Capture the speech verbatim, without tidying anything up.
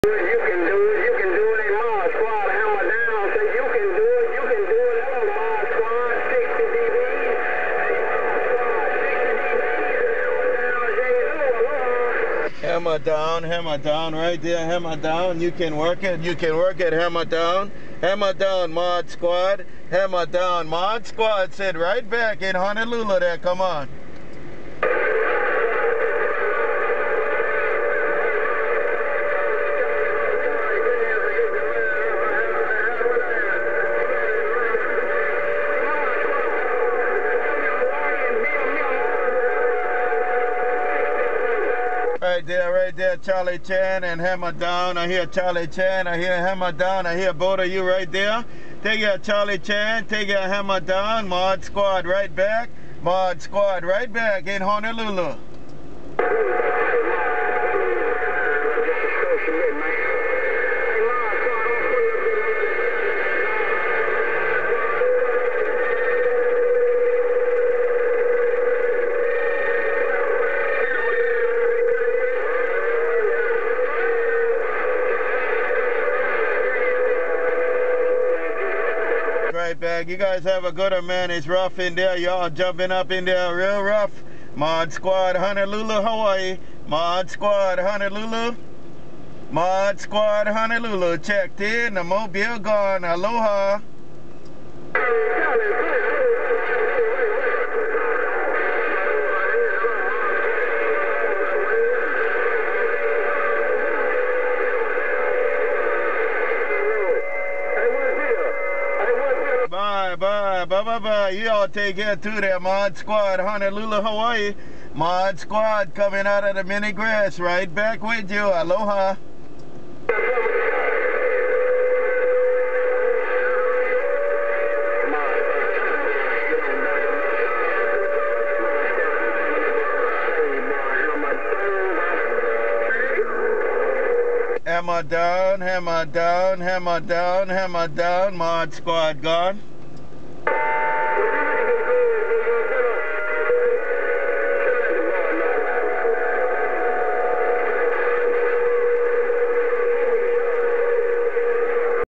You can do it, you can do it in Mod Squad, hammer down, say you can do it, you can do it, hello Mod Squad, sixty D Bs, Hammer down, hammer down, right there, hammer down, you can work it, you can work it, hammer down, hammer down, Mod Squad, hammer down, Mod Squad, sit right back in Honolulu there, come on. Right there, right there, Charlie Chan and hammer down. I hear Charlie Chan, I hear hammer down. I hear both of you right there. Take your Charlie Chan, take your hammer down. Mod Squad right back. Mod Squad right back in Honolulu. Right back. You guys have a good one, man. It's rough in there. Y'all jumping up in there real rough. Mod Squad, Honolulu, Hawaii. Mod Squad, Honolulu. Mod Squad, Honolulu. Checked in. The mobile gone. Aloha. Bye, bye, bye, bye, bye. You all take care too there, Mod Squad, Honolulu, Hawaii. Mod Squad coming out of the mini grass, right back with you. Aloha. Hammer down, hammer down, hammer down, hammer down, Mod Squad gone.